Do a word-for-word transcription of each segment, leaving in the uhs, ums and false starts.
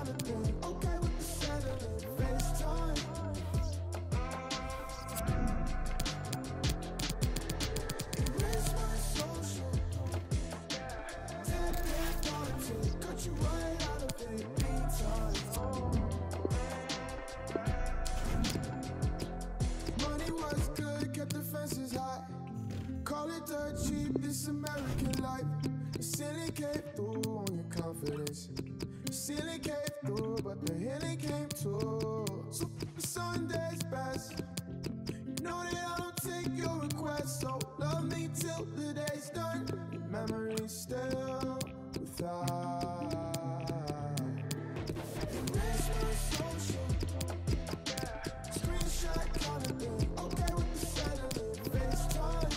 Call it dirt cheap, this American life. The ceiling came through on your confidence. The ceiling came through, but the healing came too. So Sunday's best. You know that I don't take your request, so love me till the day's done. Your memory's still without. Erase my social. Screenshot kind of thing. Okay with the settling. FaceTime.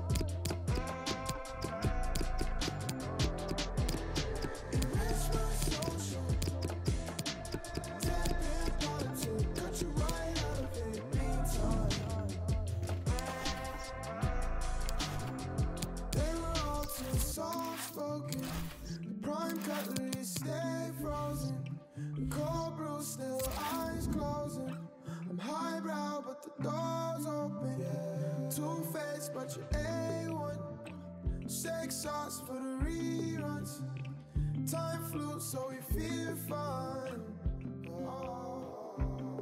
Stay frozen, the cold brew still, eyes closing. I'm highbrow, but the door's open. Yeah. Two-faced, but you're A one. Shake sauce for the reruns. Time flew, so we feel fun. Oh.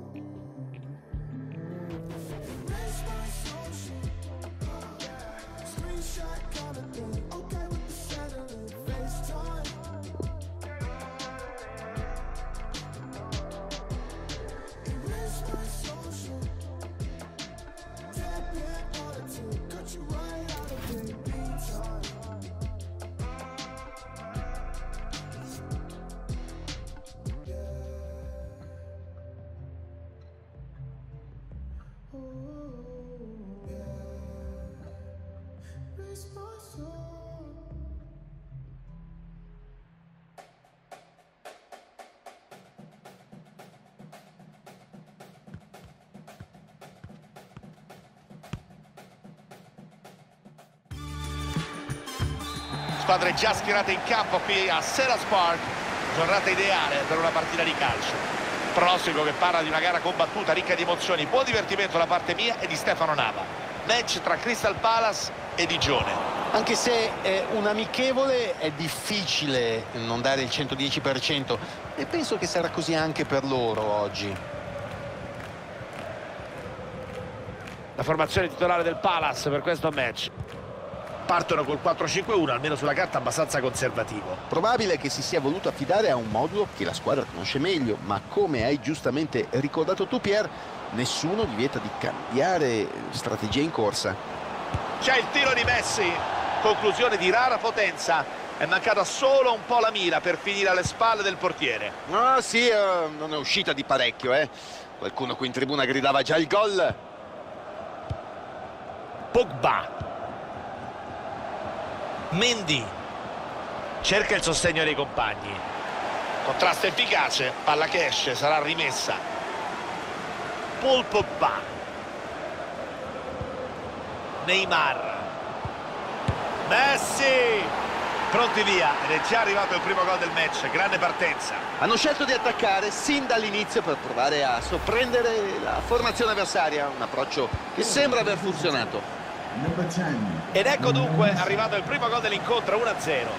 Erase my social. Yeah. Screenshot kind of thing. Okay with the settling. FaceTime. Squadre già schierate in campo qui a Selhurst Park, giornata ideale per una partita di calcio. Pronostico che parla di una gara combattuta, ricca di emozioni, buon divertimento da parte mia e di Stefano Nava. Match tra Crystal Palace e Digione. Anche se è un amichevole, è difficile non dare il centodieci per cento e penso che sarà così anche per loro oggi. La formazione titolare del Palace per questo match. Partono col quattro cinque uno, almeno sulla carta abbastanza conservativo. Probabile che si sia voluto affidare a un modulo che la squadra conosce meglio, ma come hai giustamente ricordato tu, Pier, nessuno gli vieta di cambiare strategia in corsa. C'è il tiro di Messi, conclusione di rara potenza, è mancata solo un po' la mira per finire alle spalle del portiere. Ah sì, uh, non è uscita di parecchio, eh. Qualcuno qui in tribuna gridava già il gol. Pogba. Mendy cerca il sostegno dei compagni, contrasto efficace, palla che esce, sarà rimessa. Paul Pogba, Neymar, Messi, pronti via, ed è già arrivato il primo gol del match. Grande partenza. Hanno scelto di attaccare sin dall'inizio per provare a sorprendere la formazione avversaria, un approccio che sembra aver funzionato. Ed ecco dunque arrivato il primo gol dell'incontro, uno a zero.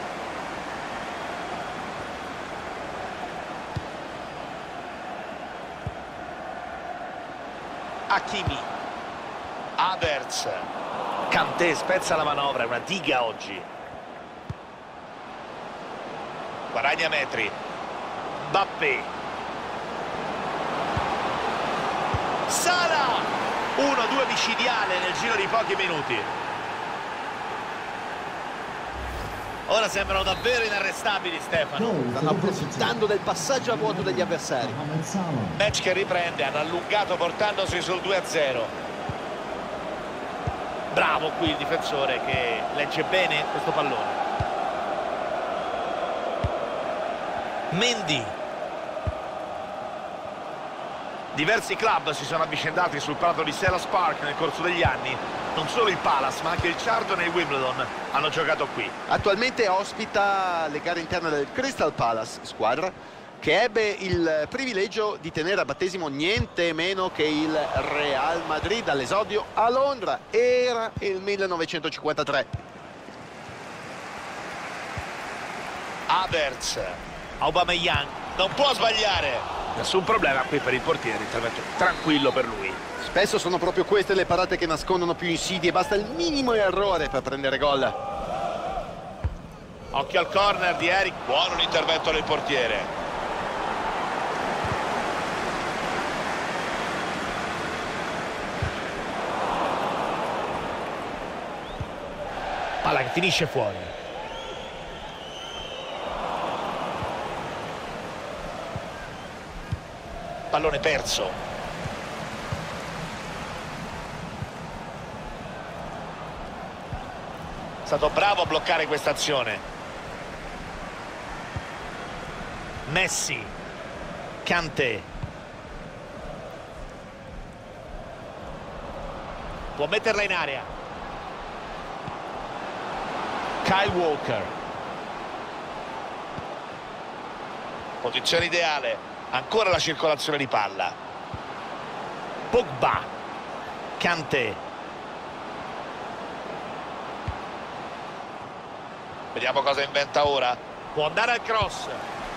Hakimi, Havertz, Kanté spezza la manovra, è una diga oggi. Guadagna metri. Mbappé, Salah, uno due micidiale nel giro di pochi minuti. Ora sembrano davvero inarrestabili, Stefano. Stanno approfittando del passaggio a vuoto degli avversari. Match che riprende, hanno allungato portandosi sul due a zero. Bravo qui il difensore che legge bene questo pallone. Mendy. Diversi club si sono avvicendati sul prato di Selhurst Park nel corso degli anni. Non solo il Palace, ma anche il Charlton e il Wimbledon hanno giocato qui. Attualmente ospita le gare interne del Crystal Palace, squadra che ebbe il privilegio di tenere a battesimo niente meno che il Real Madrid all'esordio a Londra. Era il millenovecentocinquantatré. Havertz, Aubameyang, non può sbagliare. Nessun problema qui per il portiere, intervento tranquillo per lui. Spesso sono proprio queste le parate che nascondono più insidie, basta il minimo errore per prendere gol. Occhio al corner di Eric, buono l'intervento del portiere. Palla che finisce fuori. Pallone perso. È stato bravo a bloccare questa azione. Messi, Kanté. Può metterla in area. Kyle Walker. Posizione ideale. Ancora la circolazione di palla. Pogba, Kanté. Vediamo cosa inventa ora. Può andare al cross.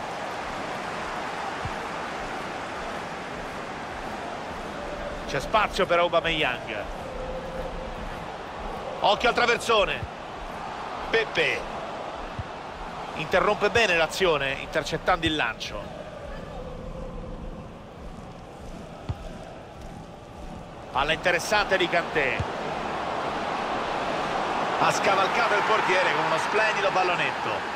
C'è spazio per Aubameyang. Occhio al traversone. Pepe Interrompe bene l'azione, intercettando il lancio. Palla interessante di Kanté. ha scavalcato il portiere con uno splendido pallonetto.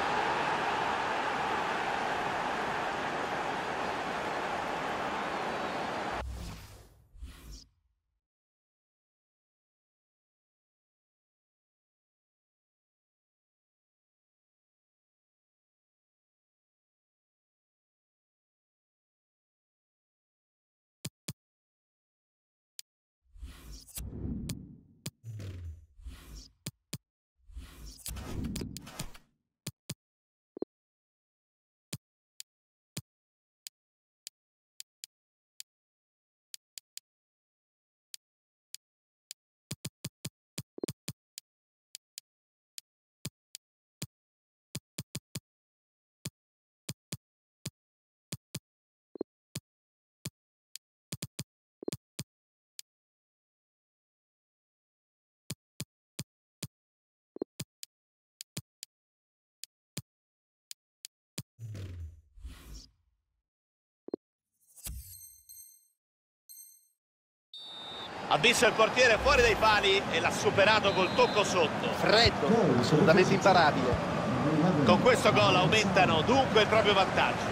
Ha visto il portiere fuori dai pali e l'ha superato col tocco sotto. Freddo, assolutamente imparabile. Con questo gol aumentano dunque il proprio vantaggio.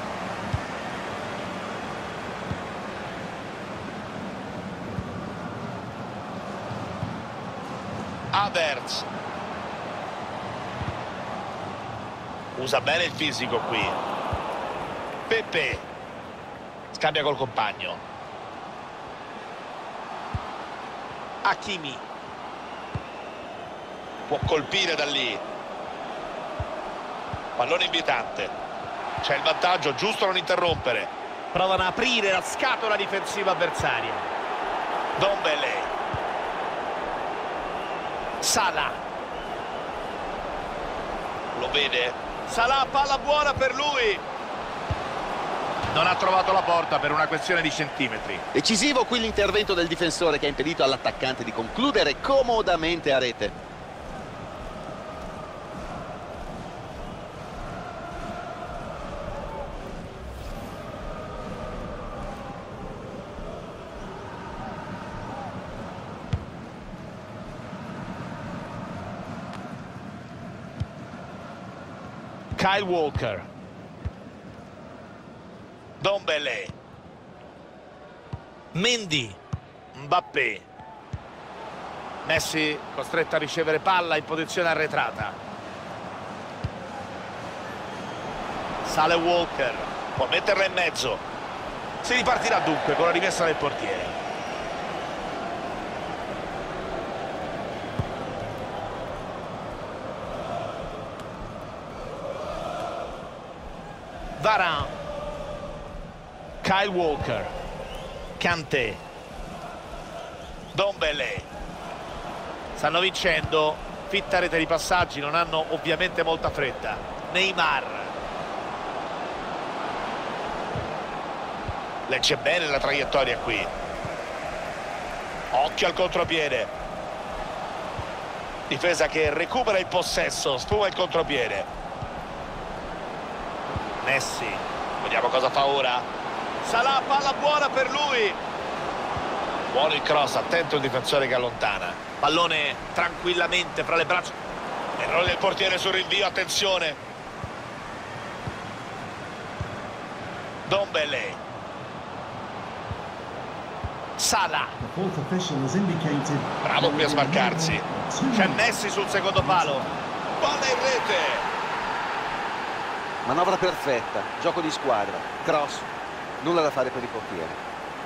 Havertz. Usa bene il fisico qui. Pepe. Scambia col compagno. Hakimi. Può colpire da lì. Pallone invietante. C'è il vantaggio, giusto non interrompere. Provano a aprire la scatola difensiva avversaria. Dombele. Salah. Lo vede? Salah, palla buona per lui. Non ha trovato la porta per una questione di centimetri. Decisivo qui l'intervento del difensore che ha impedito all'attaccante di concludere comodamente a rete. Kyle Walker. Dombele. Mendy. Mbappé. Messi costretto a ricevere palla in posizione arretrata. Sale Walker. Può metterla in mezzo. Si ripartirà dunque con la rimessa del portiere. Varane. Kyle Walker, Kanté, Ndombele. Stanno vincendo, fitta rete di passaggi, non hanno ovviamente molta fretta. Neymar legge bene la traiettoria qui. Occhio al contropiede, difesa che recupera il possesso, sfuma il contropiede. Messi, vediamo cosa fa ora. Salah, palla buona per lui. Buono il cross, attento il difensore che allontana. Pallone tranquillamente fra le braccia. Errore del portiere sul rinvio, attenzione. Ndombele. Salah. Bravo qui a smarcarsi. C'è Messi sul secondo palo. Palla in rete. Manovra perfetta, gioco di squadra, cross, nulla da fare per il portiere.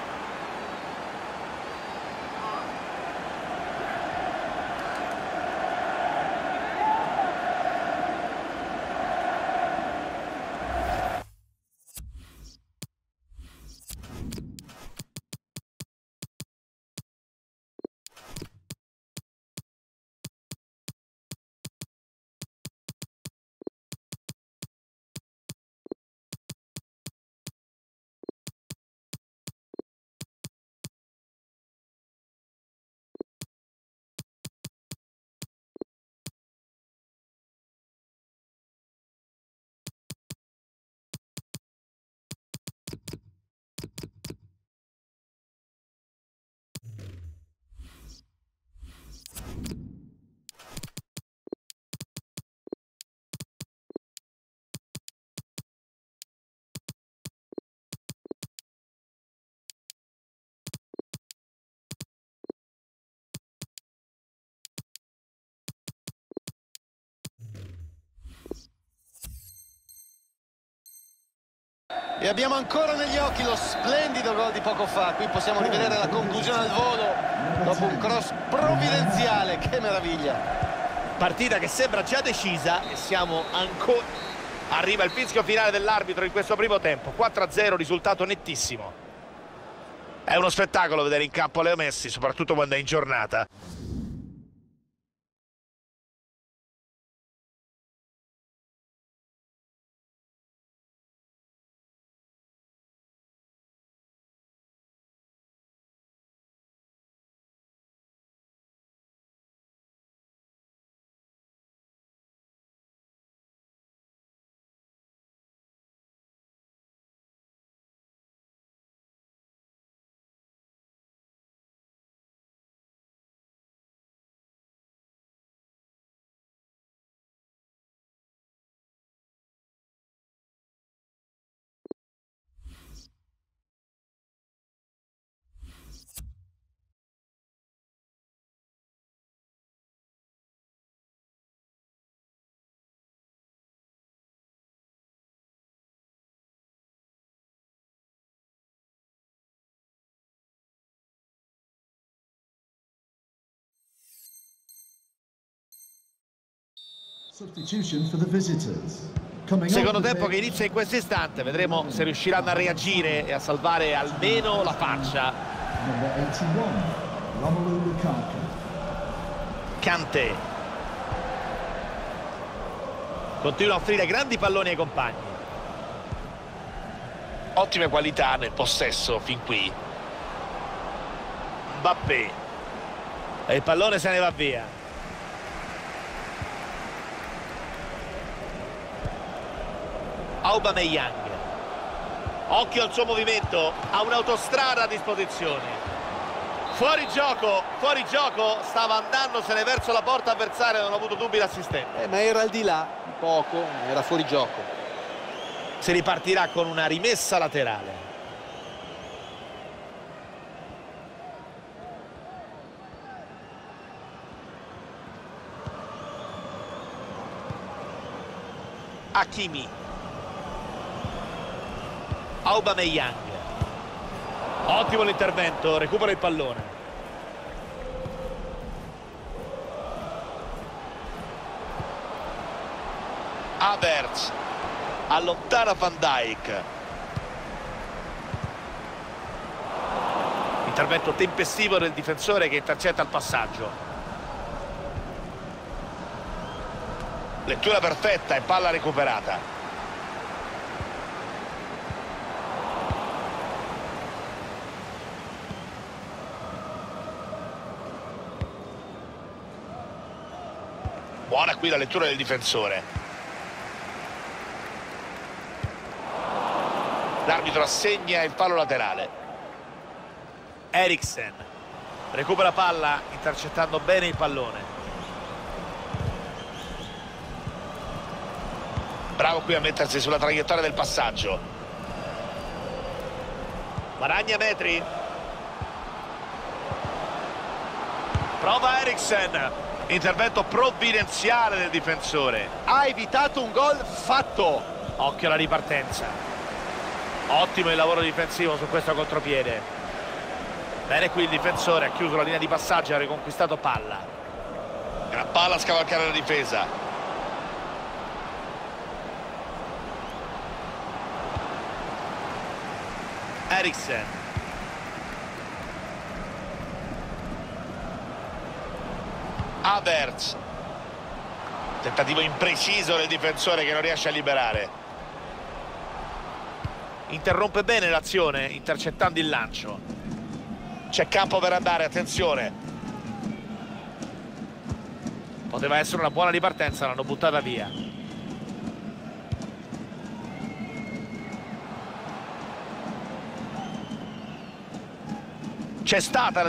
E abbiamo ancora negli occhi lo splendido gol di poco fa. Qui possiamo rivedere la conclusione al volo dopo un cross provvidenziale. Che meraviglia! Partita che sembra già decisa e siamo ancora... Arriva il fischio finale dell'arbitro in questo primo tempo. quattro a zero, risultato nettissimo. È uno spettacolo vedere in campo Leo Messi, soprattutto quando è in giornata. Secondo tempo che inizia in questo istante, vedremo se riusciranno a reagire e a salvare almeno la faccia. Kanté continua a offrire grandi palloni ai compagni. Ottime qualità nel possesso fin qui. Mbappé e il pallone se ne va via. Aubameyang, occhio al suo movimento, ha un'autostrada a disposizione. Fuori gioco, fuori gioco, stava andandosene verso la porta avversaria, non ho avuto dubbi l'assistente. Eh, ma era al di là, poco, era fuori gioco. Si ripartirà con una rimessa laterale. Hakimi. Aubameyang, ottimo l'intervento, recupera il pallone. Havertz allontana Van Dijk. Intervento tempestivo del difensore che intercetta il passaggio. Lettura perfetta e palla recuperata. Buona qui la lettura del difensore. L'arbitro assegna il fallo laterale. Eriksen recupera palla intercettando bene il pallone. Bravo qui a mettersi sulla traiettoria del passaggio. Guadagna metri. Prova Eriksen. Intervento provvidenziale del difensore. Ha evitato un gol fatto. Occhio alla ripartenza. Ottimo il lavoro difensivo su questo contropiede. Bene qui il difensore, ha chiuso la linea di passaggio e ha riconquistato palla. Gran palla a scavalcare la difesa. Eriksen. Havertz. Tentativo impreciso del difensore che non riesce a liberare. Interrompe bene l'azione intercettando il lancio. C'è campo per andare, attenzione. Poteva essere una buona ripartenza, l'hanno buttata via. C'è stata la...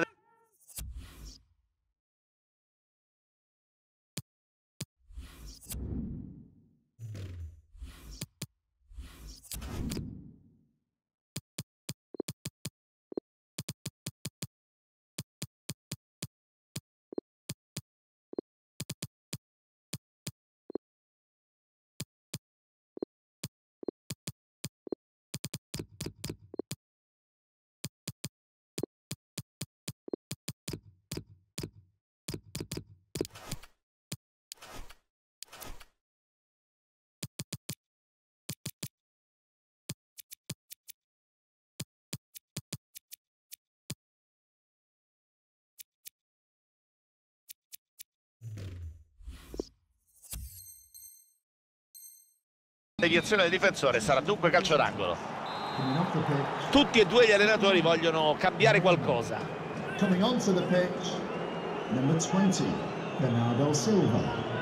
deviazione del difensore, sarà dunque calcio d'angolo. Tutti e due gli allenatori vogliono cambiare qualcosa. Coming onto the pitch, number twenty, Bernardo Silva.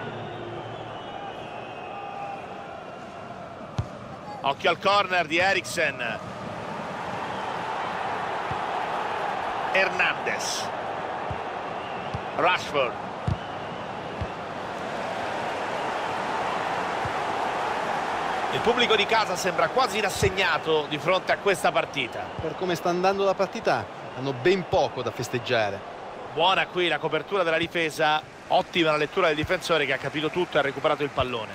Occhio al corner di Eriksen. Hernandez. Rashford. Il pubblico di casa sembra quasi rassegnato di fronte a questa partita. Per come sta andando la partita hanno ben poco da festeggiare. Buona qui la copertura della difesa, ottima la lettura del difensore che ha capito tutto e ha recuperato il pallone.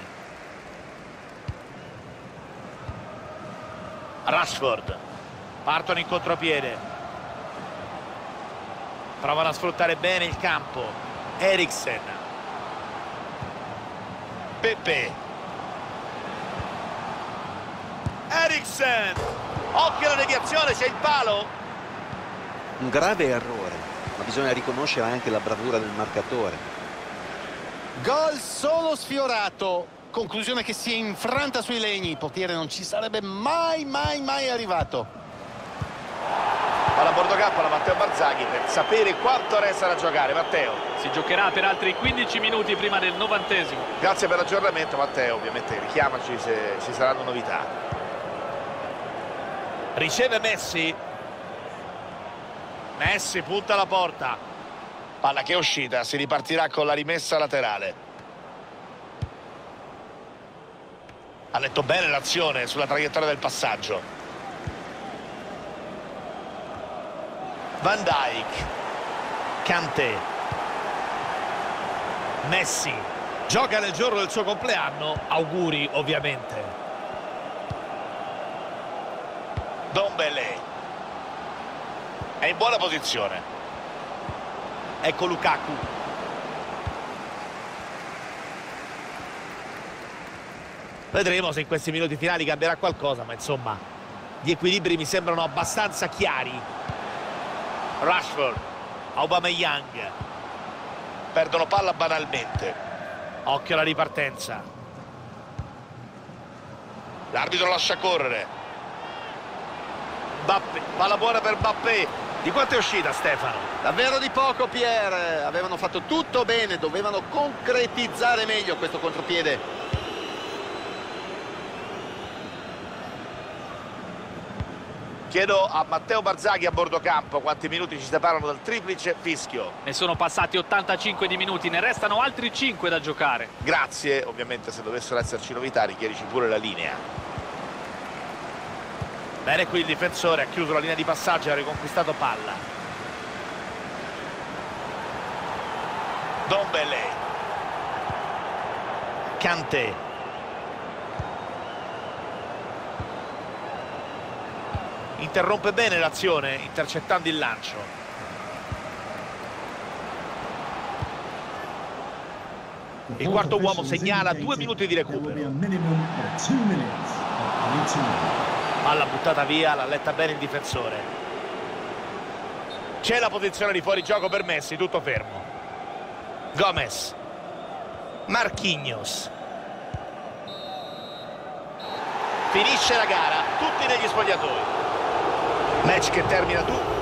Rashford. Partono in contropiede. Provano a sfruttare bene il campo. Eriksen. Pepe. Eriksen, occhio alla deviazione, c'è il palo. Un grave errore, ma bisogna riconoscere anche la bravura del marcatore. Gol solo sfiorato, conclusione che si è infranta sui legni, il portiere non ci sarebbe mai mai mai arrivato. Palla a bordo campo la Matteo Barzaghi per sapere quanto resta da giocare. Matteo. Si giocherà per altri quindici minuti prima del novantesimo. Grazie per l'aggiornamento Matteo, ovviamente richiamaci se ci saranno novità. Riceve Messi. Messi punta alla porta. Palla che è uscita, si ripartirà con la rimessa laterale. Ha letto bene l'azione sulla traiettoria del passaggio. Van Dijk. Kanté. Messi. Gioca nel giorno del suo compleanno, auguri ovviamente. Dombele è in buona posizione. Ecco Lukaku. Vedremo se in questi minuti finali cambierà qualcosa, ma insomma gli equilibri mi sembrano abbastanza chiari. Rashford, Aubameyang, perdono palla banalmente. Occhio alla ripartenza. L'arbitro lascia correre. Mbappé, palla buona per Mbappé. Di quanto è uscita, Stefano? Davvero di poco, Pierre. Avevano fatto tutto bene, dovevano concretizzare meglio questo contropiede. Chiedo a Matteo Barzaghi a bordo campo quanti minuti ci separano dal triplice fischio. Ne sono passati ottantacinque di minuti, ne restano altri cinque da giocare. Grazie, ovviamente se dovessero esserci novità richiedici pure la linea. Bene, qui il difensore ha chiuso la linea di passaggio e ha riconquistato palla. Dombele, Kanté, interrompe bene l'azione intercettando il lancio. Il quarto uomo segnala due minuti di recupero. Palla buttata via, l'ha letta bene il difensore. C'è la posizione di fuorigioco per Messi, tutto fermo. Gomez, Marquinhos. Finisce la gara, tutti negli spogliatoi. Match che termina tu